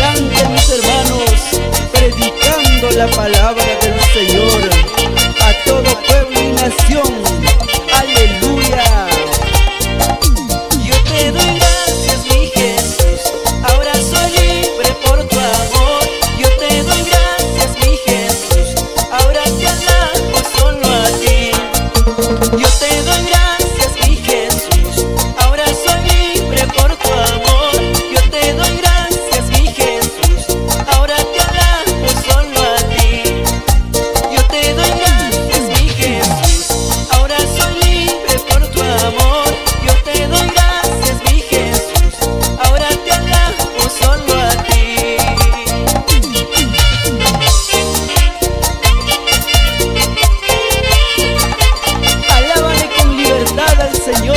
canten mis hermanos, predicando la palabra del Señor a todo pueblo y nación. Aleluya. Yo te doy gracias, mi Jesús, ahora soy libre por tu amor. Yo te doy gracias, mi Jesús, ahora te alabo solo a ti. Yo te doy gracias, mi Jesús, ahora soy libre por tu amor. Yo te doy gracias, mi Jesús, ahora te alabo solo a ti. Yo te doy gracias, mi Jesús, ahora soy libre por tu amor. Yo te doy gracias, mi Jesús, ahora te alabo solo a ti. Alábale con libertad al Señor.